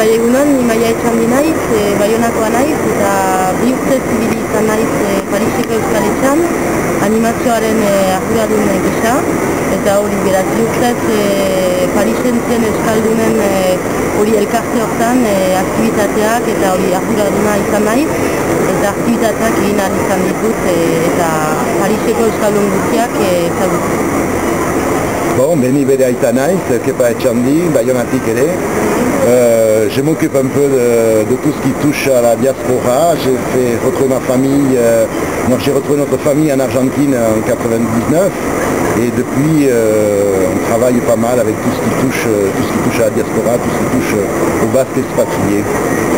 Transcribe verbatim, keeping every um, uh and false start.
bai egunon, ni Maia Etxandi naiz, e, Baionakoa naiz, eta bi urtez ibili izan naiz e, Pariseko Euskal Etxean, animazioaren e, arduradun gisa, eta hori beraz bi urtez e, Parisen zen Euskaldunen e, hori elkarte hortan e, aktibitateak eta hori arduraduna izan naiz, eta aktibitateak egin ahal izan ditut e, eta Pariseko Euskaldun guztiak e, ezagutzen. Bon, Beni bere aita naiz, Kepa Etxandi, Baionatik ere. Euh, je m'occupe un peu de, de tout ce qui touche à la diaspora. J'ai fait retrouver ma famille, euh, moi j'ai retrouvé notre famille en Argentine en quatre-vingt-dix-neuf et depuis euh, on travaille pas mal avec tout ce qui touche, tout ce qui touche à la diaspora, tout ce qui touche aux Basques expatriés.